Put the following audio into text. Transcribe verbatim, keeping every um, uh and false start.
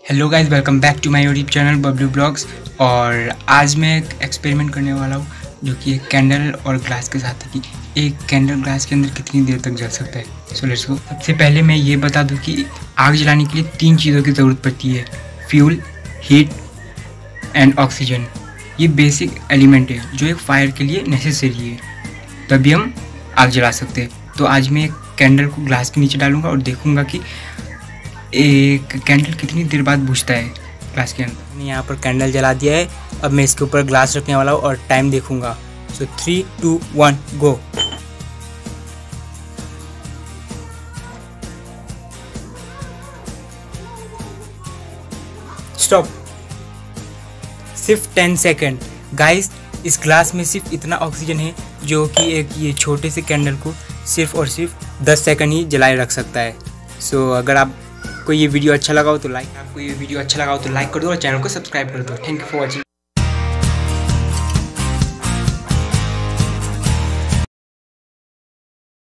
Hello guys, welcome back to my YouTube channel Bablu blogs. और आज मैं एक एक्सपेरिमेंट करने वाला हूँ जो कि एक कैंडल और ग्लास के साथ है कि एक कैंडल ग्लास के अंदर कितनी देर तक जल सकता है। So let's go. सबसे पहले मैं ये बता दूँ कि आग जलाने के लिए तीन चीज़ों की ज़रूरत पड़ती है: फ्यूल, हीट एंड ऑक्सीजन। ये बेसिक एलिमेंट है जो एक फायर के लिए नेसेसरी है, तभी हम आग जला सकते हैं। तो आज मैं एक कैंडल को ग्लास के नीचे डालूंगा और देखूंगा कि एक कैंडल कितनी देर बाद बुझता है ग्लास के अंदर। मैंने यहाँ पर कैंडल जला दिया है। अब मैं इसके ऊपर ग्लास रखने वाला हूँ और टाइम देखूंगा। So three two one go. Stop. सिर्फ टेन सेकेंड। गाइस, इस ग्लास में सिर्फ इतना ऑक्सीजन है जो कि एक ये छोटे से कैंडल को सिर्फ और सिर्फ दस सेकंड ही जलाए रख सकता है। सो so, अगर आप को ये वीडियो अच्छा लगा हो तो लाइक आपको ये वीडियो अच्छा लगा हो तो लाइक कर दो और चैनल को सब्सक्राइब कर दो। Thank you for watching.